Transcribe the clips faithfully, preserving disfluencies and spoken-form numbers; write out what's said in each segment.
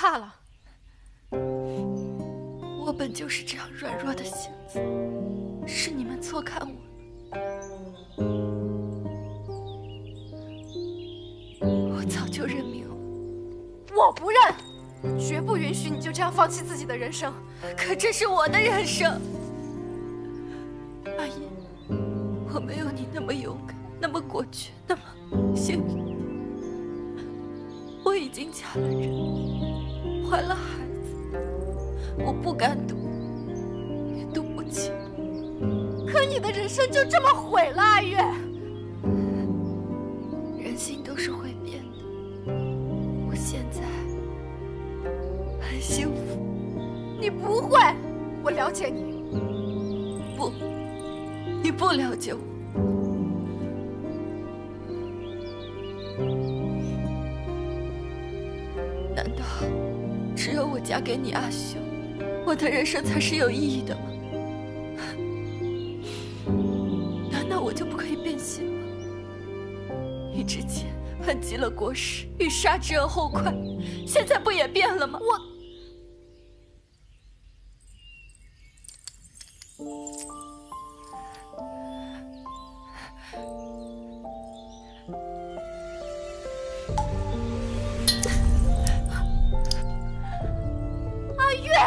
怕了。 我本就是这样软弱的性子，是你们错看我。我早就认命了。 我不认，我绝不允许你就这样放弃自己的人生。 可这是我的人生，阿姨，我没有你那么勇敢，那么果决，那么幸运。我已经嫁了人，怀了孩子，我不敢赌，也赌不起。 可你的人生就这么毁了，阿月。 人心都是会变的，我现在很幸福。 你不会，我了解你。 不，你不了解我。难道只有我嫁给你阿修，我的人生才是有意义的吗？难道我就不可以变心吗？你之前恨极了国师，欲杀之而后快，现在不也变了吗？ 我。阿月，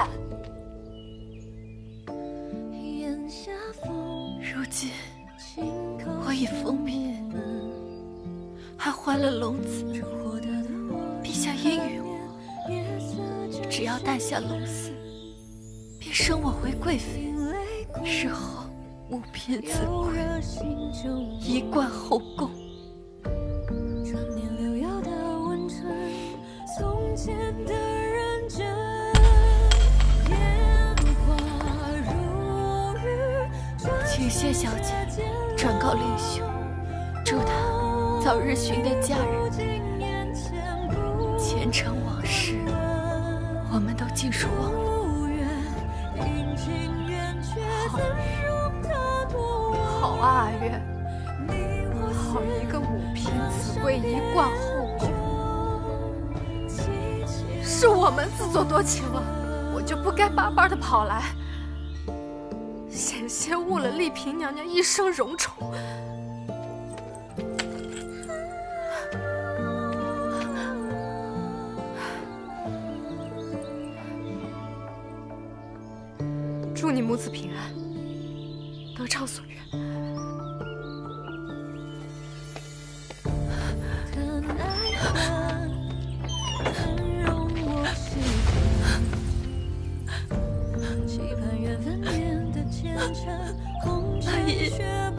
如今我已封闭，还怀了龙子。陛下应允我，只要诞下龙嗣，便升我为贵妃。日后母凭子贵，一贯后宫。请谢小姐转告令兄，祝他早日寻得佳人。前尘往事，我们都尽数忘了。 好，好啊，阿月，好一个母凭子贵，一贯后宫。是我们自作多情了，我就不该巴巴的跑来，险些误了丽嫔娘娘一生荣宠。祝你母子平安，得偿所愿。 阿姨，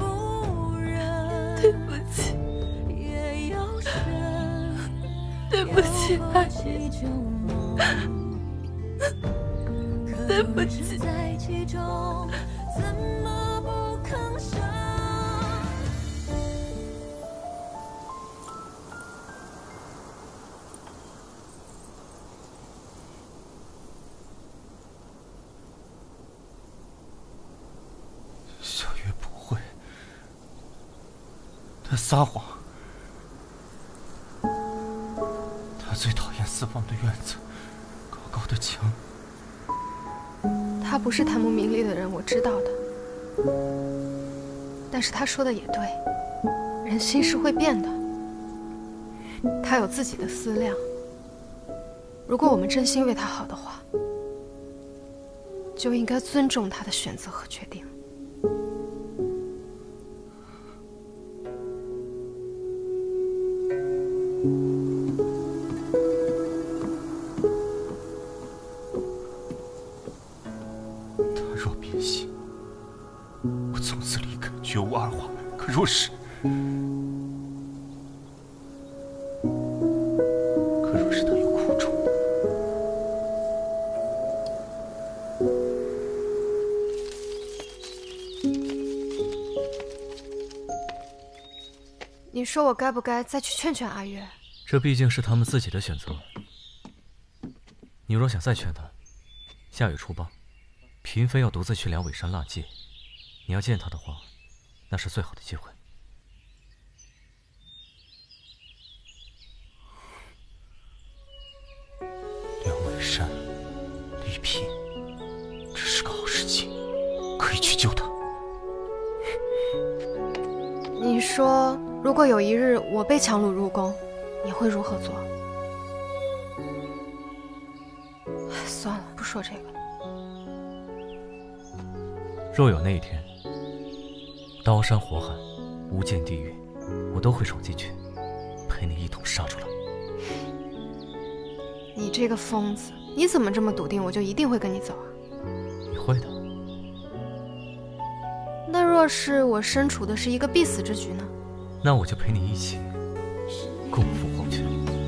对不起，对不起，阿姨，对不起。 小月不会，她撒谎。她最讨厌四方的院子，高高的墙。 他不是贪慕名利的人，我知道的。但是他说的也对，人心是会变的。他有自己的思量。如果我们真心为他好的话，就应该尊重他的选择和决定。 绝无二话。可若是，可若是他有苦衷， 你说我该不该再去劝劝阿月？ 这毕竟是他们自己的选择。你若想再劝他，下月初八，嫔妃要独自去梁尾山纳祭，你要见他的话，那是最好的机会。 梁尾你说，如果有一日我被强掳入宫，你会如何做？算了，不说这个了。 若有那一天，刀山火海、无间地狱，我都会闯进去，陪你一同杀出来。 你这个疯子，你怎么这么笃定我就一定会跟你走啊？ 你会的。 那若是我身处的是一个必死之局呢？ 那我就陪你一起共赴黄泉。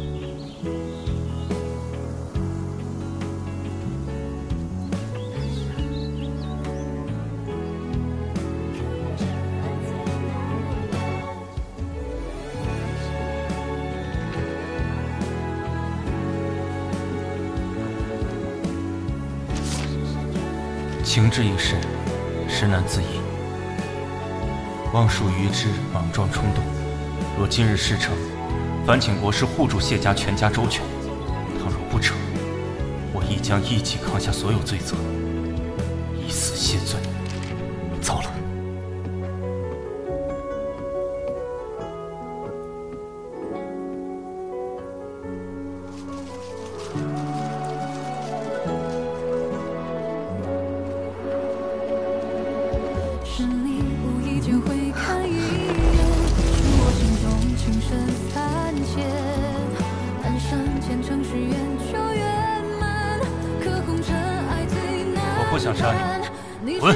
情至一世，实难自已。妄术于之，莽撞冲动。若今日事成，烦请国师护住谢家全家周全。倘若不成，我亦将一起扛下所有罪责，以死谢罪。糟了！我不想杀你，滚！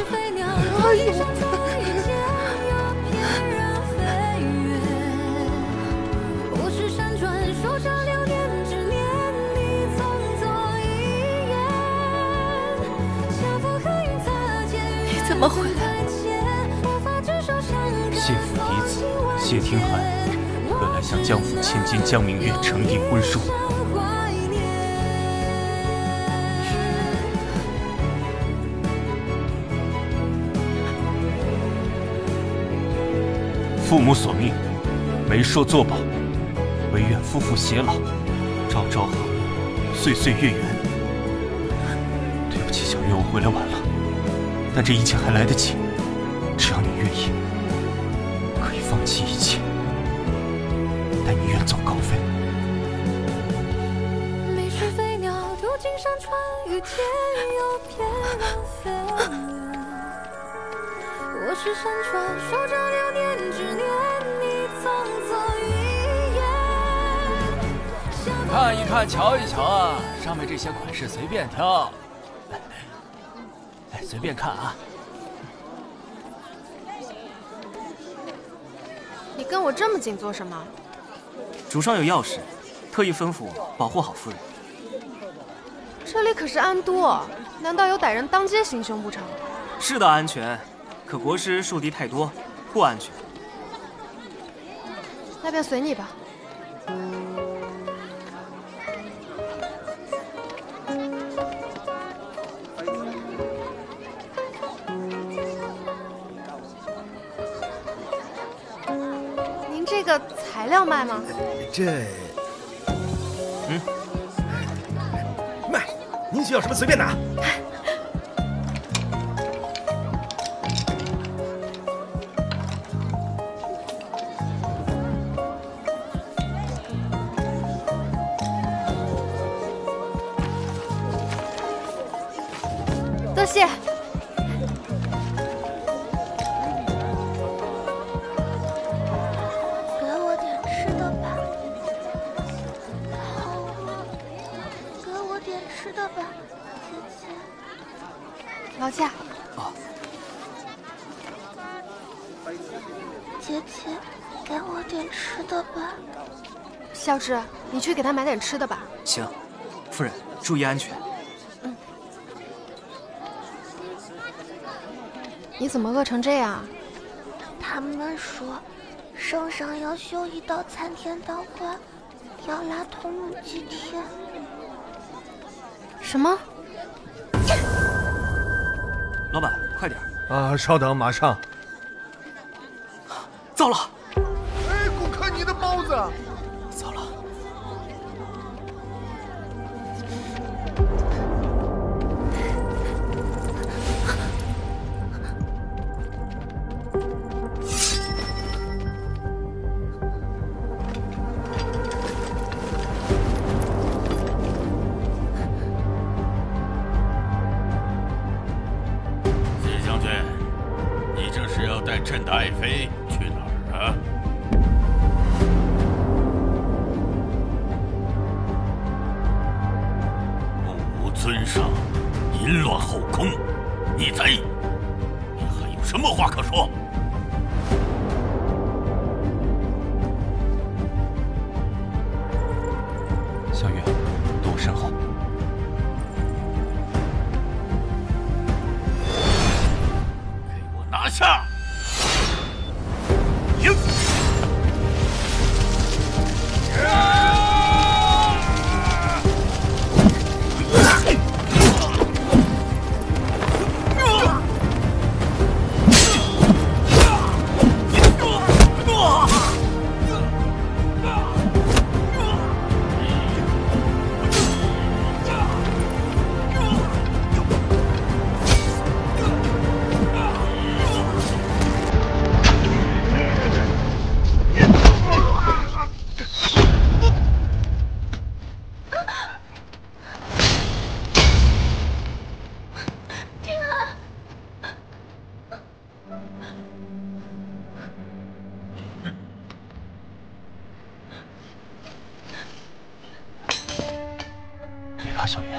你怎么回来？ 谢府嫡子谢听寒，本来向江府千金江明月呈递婚书。父母所命，媒妁作保，唯愿夫妇偕老，朝朝和睦，岁岁月圆。对不起，小月，我回来晚了，但这一切还来得及。只要你愿意，可以放弃一切，带你远走高飞。 没事飞鸟渡金山川，遇天有翩然飞远。我是山川，守着流年，只念你曾作一言。 看一看，瞧一瞧啊，上面这些款式随便挑，哎，随便看啊。 你跟我这么近做什么？ 主上有要事，特意吩咐我保护好夫人。 这里可是安都，难道有歹人当街行凶不成？ 是的，安全。可国师树敌太多，不安全。 那便随你吧。您这个材料卖吗？ 这，嗯，卖。您需要什么随便拿。 多谢。 给我点吃的吧，好饿。给我点吃的吧，姐姐。 劳驾。 啊。 姐姐，给我点吃的吧。 孝志，你去给他买点吃的吧。 行，夫人注意安全。 你怎么饿成这样？ 他们说，圣上要修一道参天道观，要拉童女祭天。 什么？ 老板，快点！ 啊，稍等，马上。 糟了！ 哎，顾客，你的包子！ 糟了！ 啊！目无尊上，淫乱后宫，逆贼！你还有什么话可说？ 小月，躲我身后。 给我拿下！迎！ 别怕，小月。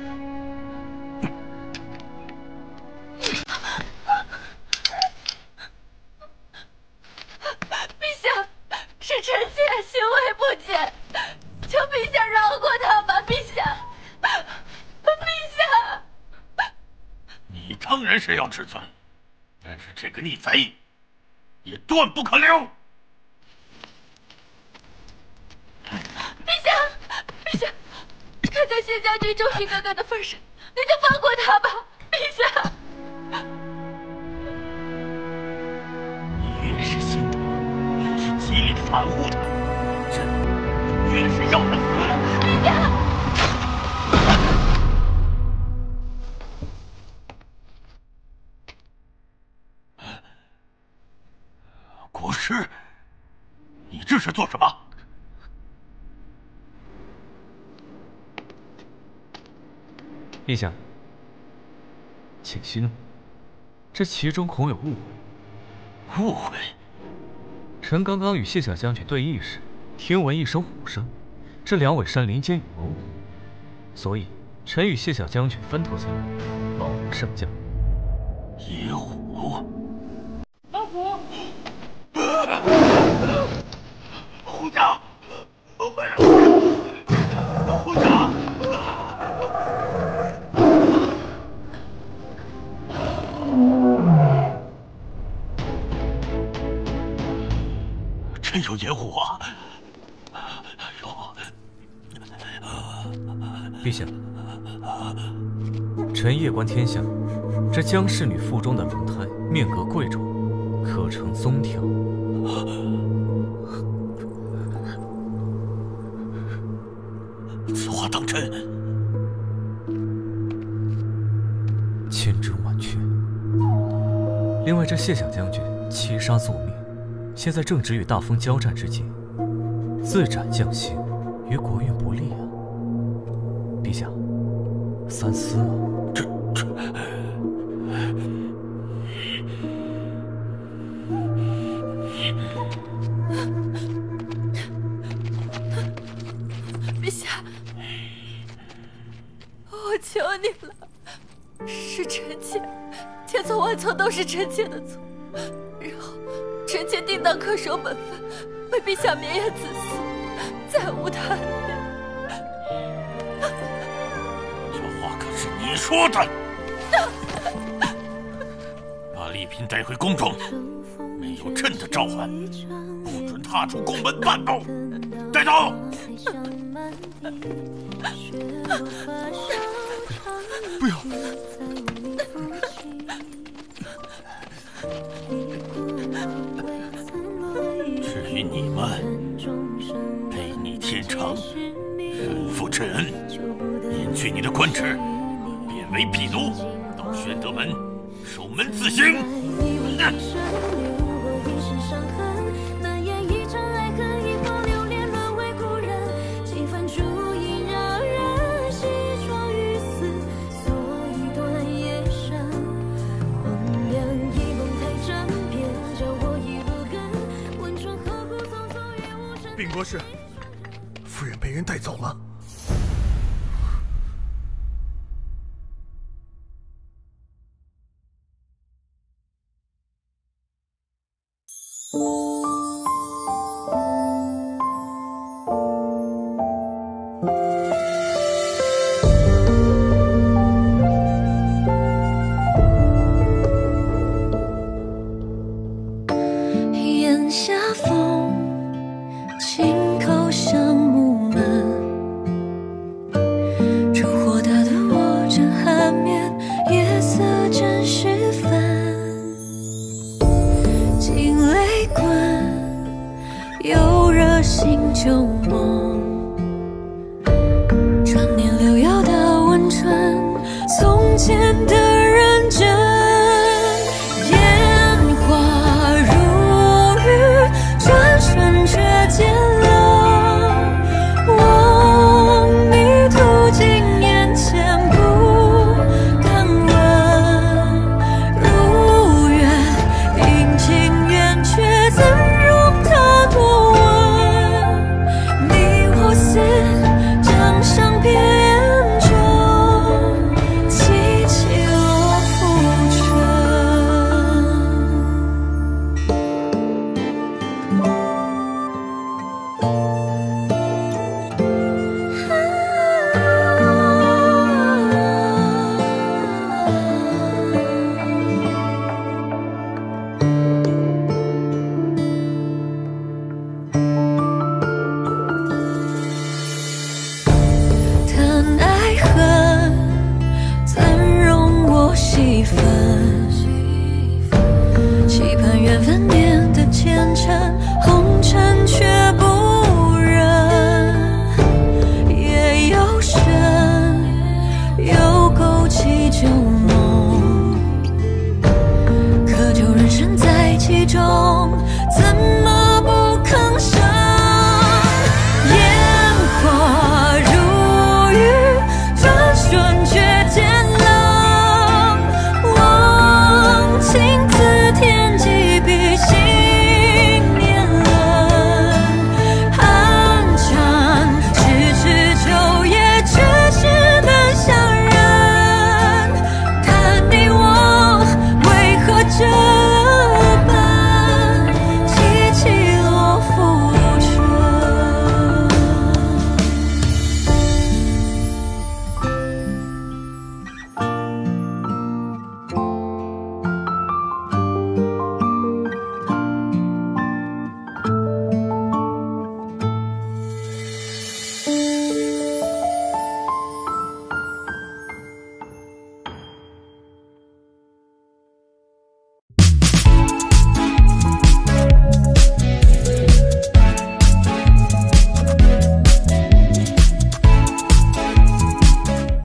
陛下，是臣妾行为不检，求陛下饶过他吧，陛下，陛下。 你当然是要治罪，但是这个逆贼也断不可留。 陛下，陛下，看在谢将军忠心耿耿的份上，您就放过他吧，陛下。 你越是心疼，越是极力袒护他，朕越是要他死。 陛下。 国师，你这是做什么？ 陛下，请息怒，这其中恐有误会。 误会？ 臣刚刚与谢小将军对弈时，听闻一声虎声，这两尾山林间有谋，所以臣与谢小将军分头前来，保护圣驾。 野虎， 老虎， 虎家，虎家。真有野虎啊！哎呦！ 陛下，臣夜观天象，这江氏女腹中的龙胎面格贵重，可成宗条。 此话当真？ 千真万确。另外，这谢小将军欺杀作孽，现在正值与大风交战之际，自斩将星，于国运不利啊！陛下，三思啊！ 这这， 陛下，我求你了，是臣妾，千错万错都是臣妾的错，日后臣妾定当恪守本分，为陛下绵延子嗣，再无他念。 这话可是你说的？把丽嫔带回宫中，没有朕的召唤，不准踏出宫门半步。带走！ 不要！ 至于你们，背逆天长，身负朕恩，免去你的官职，贬为婢奴，到宣德门守门自省。 禀国师，夫人被人带走了。 檐下风，轻叩响木门。烛火打得我正酣眠，夜色正时分。惊雷滚，又热醒旧梦。转念流摇的温存，从前的认真。却见了我迷途经眼前不敢问，如愿应情缘却怎容他多问？你我似掌上边中凄秋浮沉。戏份，期盼缘分念的虔诚，红尘却不忍。夜又深，又勾起旧梦，渴求人生在其中，怎么？